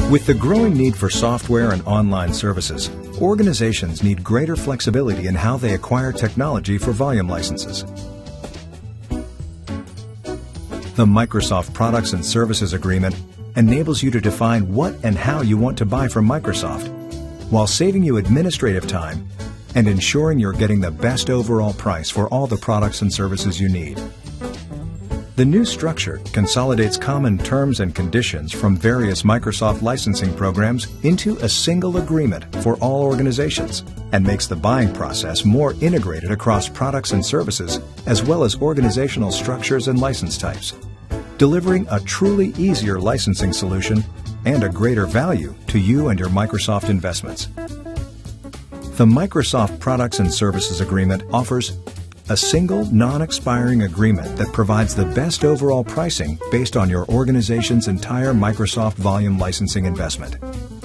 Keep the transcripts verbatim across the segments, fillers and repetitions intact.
With the growing need for software and online services, organizations need greater flexibility in how they acquire technology for volume licenses. The Microsoft Products and Services Agreement enables you to define what and how you want to buy from Microsoft, while saving you administrative time and ensuring you're getting the best overall price for all the products and services you need. The new structure consolidates common terms and conditions from various Microsoft licensing programs into a single agreement for all organizations and makes the buying process more integrated across products and services as well as organizational structures and license types, delivering a truly easier licensing solution and a greater value to you and your Microsoft investments. The Microsoft Products and Services Agreement offers a single, non-expiring agreement that provides the best overall pricing based on your organization's entire Microsoft volume licensing investment.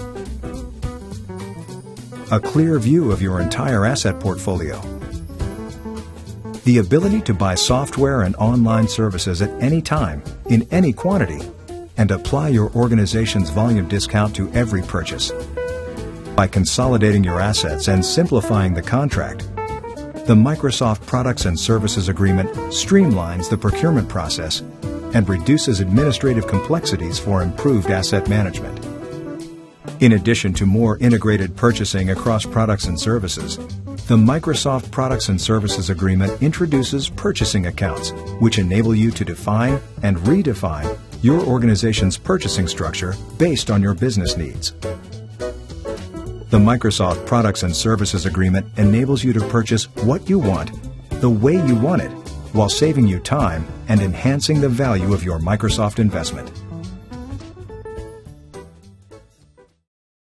A clear view of your entire asset portfolio. The ability to buy software and online services at any time, in any quantity, and apply your organization's volume discount to every purchase. By consolidating your assets and simplifying the contract, the Microsoft Products and Services Agreement streamlines the procurement process and reduces administrative complexities for improved asset management. In addition to more integrated purchasing across products and services, the Microsoft Products and Services Agreement introduces purchasing accounts, which enable you to define and redefine your organization's purchasing structure based on your business needs. The Microsoft Products and Services Agreement enables you to purchase what you want, the way you want it, while saving you time and enhancing the value of your Microsoft investment.